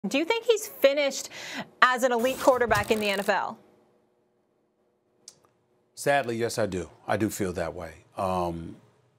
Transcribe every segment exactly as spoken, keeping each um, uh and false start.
Do you think he's finished as an elite quarterback in the N F L? Sadly, yes, I do. I do feel that way. Um,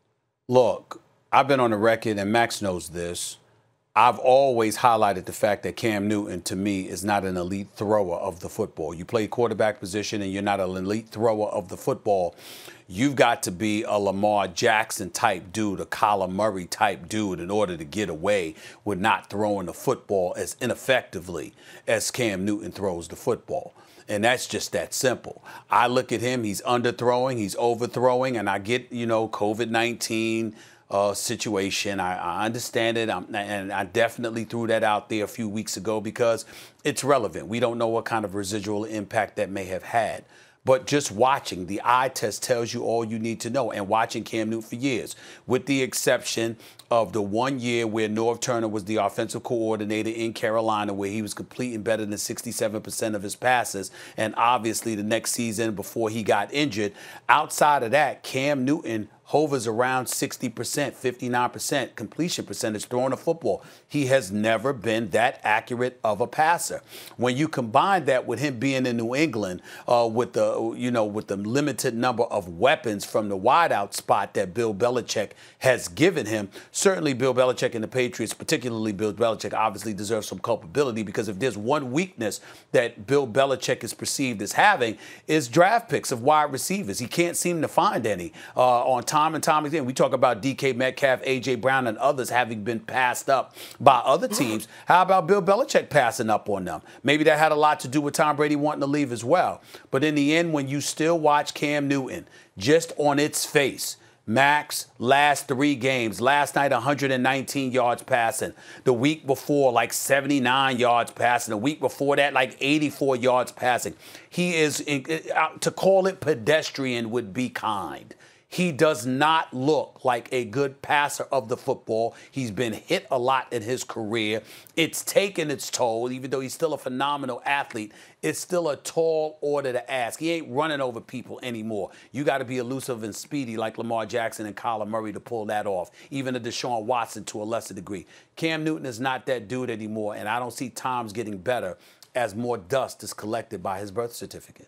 look, I've been on the record, and Max knows this. I've always highlighted the fact that Cam Newton, to me, is not an elite thrower of the football. You play quarterback position and you're not an elite thrower of the football. You've got to be a Lamar Jackson type dude, a Kyler Murray type dude in order to get away with not throwing the football as ineffectively as Cam Newton throws the football. And that's just that simple. I look at him, he's underthrowing, he's overthrowing, and I get, you know, COVID nineteen Uh, situation. I, I understand it, I'm, and I definitely threw that out there a few weeks ago because it's relevant. We don't know what kind of residual impact that may have had. But just watching, the eye test tells you all you need to know. And watching Cam Newton for years, with the exception of the one year where Norv Turner was the offensive coordinator in Carolina, where he was completing better than sixty-seven percent of his passes, and obviously the next season before he got injured. Outside of that, Cam Newton hovers around sixty percent, fifty-nine percent completion percentage throwing a football. He has never been that accurate of a passer. When you combine that with him being in New England, uh, with the you know with the limited number of weapons from the wideout spot that Bill Belichick has given him, certainly Bill Belichick and the Patriots, particularly Bill Belichick, obviously deserve some culpability, because if there's one weakness that Bill Belichick is perceived as having, is draft picks of wide receivers. He can't seem to find any uh, on time. Time and time again, we talk about D K Metcalf, A J Brown, and others having been passed up by other teams. How about Bill Belichick passing up on them? Maybe that had a lot to do with Tom Brady wanting to leave as well. But in the end, when you still watch Cam Newton, just on its face, Max, last three games, last night one hundred nineteen yards passing. The week before, like seventy-nine yards passing. The week before that, like eighty-four yards passing. He is, to call it pedestrian would be kind. He does not look like a good passer of the football. He's been hit a lot in his career. It's taken its toll, even though he's still a phenomenal athlete. It's still a tall order to ask. He ain't running over people anymore. You got to be elusive and speedy like Lamar Jackson and Kyler Murray to pull that off, even a Deshaun Watson to a lesser degree. Cam Newton is not that dude anymore, and I don't see times getting better as more dust is collected by his birth certificate.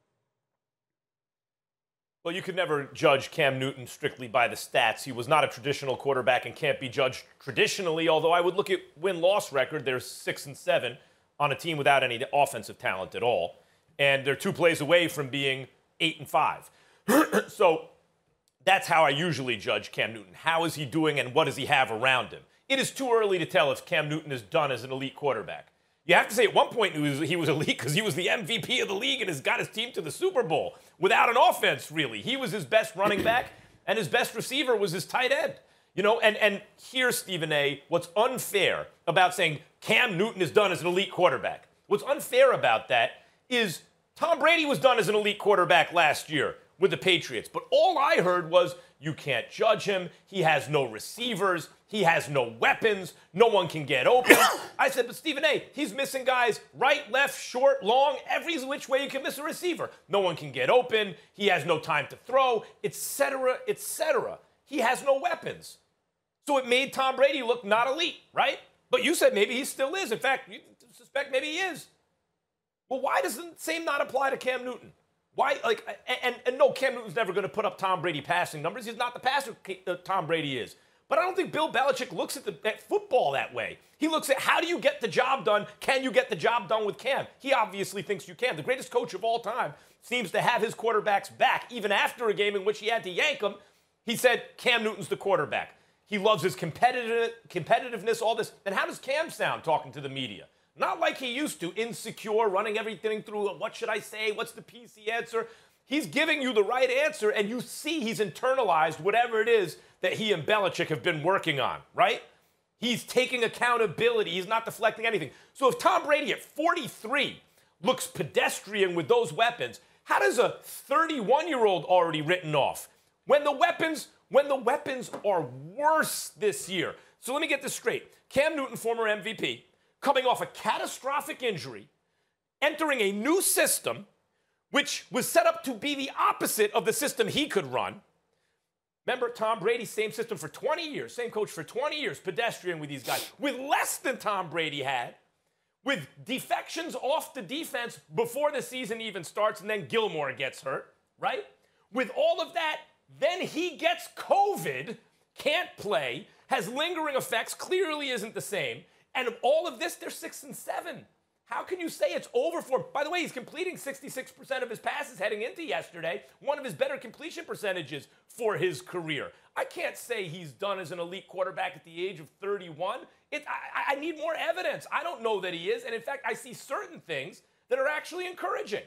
Well, you could never judge Cam Newton strictly by the stats. He was not a traditional quarterback and can't be judged traditionally, although I would look at win-loss record. They're six and seven on a team without any offensive talent at all. And they're two plays away from being eight and five. So that's how I usually judge Cam Newton. How is he doing and what does he have around him? It is too early to tell if Cam Newton is done as an elite quarterback. You have to say at one point he was, he was elite because he was the M V P of the league and has got his team to the Super Bowl without an offense, really. He was his best running back, and his best receiver was his tight end. You know, and, and here's, Stephen A., what's unfair about saying Cam Newton is done as an elite quarterback. What's unfair about that is Tom Brady was done as an elite quarterback last year with the Patriots. But all I heard was you can't judge him. He has no receivers. He has no weapons. No one can get open. I said, but Stephen A., he's missing guys right, left, short, long, every which way you can miss a receiver. No one can get open. He has no time to throw, et cetera, et cetera. He has no weapons. So it made Tom Brady look not elite, right? But you said maybe he still is. In fact, you suspect maybe he is. Well, why does the same not apply to Cam Newton? Why, like, and, and, and no, Cam Newton's never going to put up Tom Brady passing numbers. He's not the passer uh, Tom Brady is. But I don't think Bill Belichick looks at, the, at football that way. He looks at how do you get the job done? Can you get the job done with Cam? He obviously thinks you can. The greatest coach of all time seems to have his quarterbacks back. Even after a game in which he had to yank them, he said, Cam Newton's the quarterback. He loves his competitive, competitiveness, all this. And how does Cam sound talking to the media? Not like he used to, insecure, running everything through, what should I say, what's the P C answer? He's giving you the right answer, and you see he's internalized whatever it is that he and Belichick have been working on, right? He's taking accountability. He's not deflecting anything. So if Tom Brady at forty-three looks pedestrian with those weapons, how does a thirty-one-year-old already written off when the weapons, when the weapons are worse this year? So let me get this straight. Cam Newton, former M V P, coming off a catastrophic injury, entering a new system, which was set up to be the opposite of the system he could run. Remember, Tom Brady, same system for twenty years, same coach for twenty years, pedestrian with these guys, with less than Tom Brady had, with defections off the defense before the season even starts, and then Gilmore gets hurt, right? With all of that, then he gets COVID, can't play, has lingering effects, clearly isn't the same. And all of this, they're six and seven. How can you say it's over for him? By the way, he's completing sixty-six percent of his passes heading into yesterday, one of his better completion percentages for his career. I can't say he's done as an elite quarterback at the age of thirty-one. It, I, I need more evidence. I don't know that he is. And in fact, I see certain things that are actually encouraging.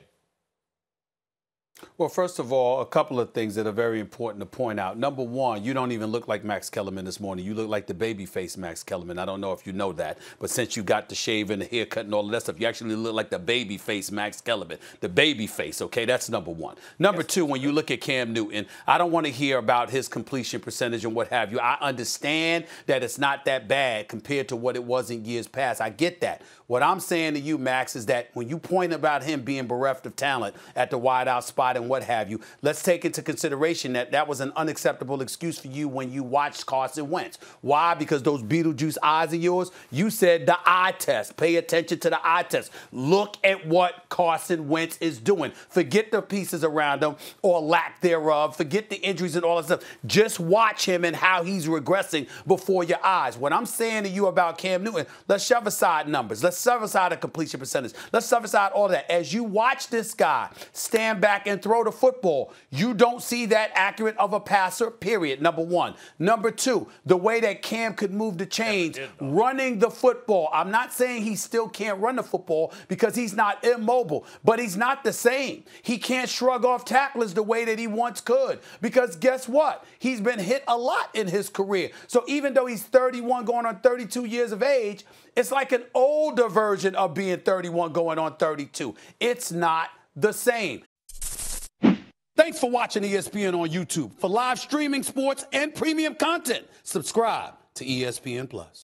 Well, first of all, a couple of things that are very important to point out. Number one, you don't even look like Max Kellerman this morning. You look like the baby-faced Max Kellerman. I don't know if you know that, but since you got the shave and the haircut and all of that stuff, you actually look like the baby-faced Max Kellerman. The baby-face, okay? That's number one. Number two, when you look at Cam Newton, I don't want to hear about his completion percentage and what have you. I understand that it's not that bad compared to what it was in years past. I get that. What I'm saying to you, Max, is that when you point about him being bereft of talent at the wideout spot and what have you, let's take into consideration that that was an unacceptable excuse for you when you watched Carson Wentz. Why? Because those Beetlejuice eyes of yours, you said the eye test. Pay attention to the eye test. Look at what Carson Wentz is doing. Forget the pieces around him or lack thereof. Forget the injuries and all that stuff. Just watch him and how he's regressing before your eyes. What I'm saying to you about Cam Newton, let's shove aside numbers. Let's shove aside a completion percentage. Let's shove aside all that. As you watch this guy stand back and throw the football, you don't see that accurate of a passer, period, number one. Number two, the way that Cam could move the chains, did, running the football. I'm not saying he still can't run the football because he's not immobile, but he's not the same. He can't shrug off tacklers the way that he once could because guess what? He's been hit a lot in his career. So even though he's thirty-one going on thirty-two years of age, it's like an older version of being thirty-one going on thirty-two. It's not the same. Thanks for watching E S P N on YouTube. For live streaming, sports, and premium content, subscribe to E S P N Plus.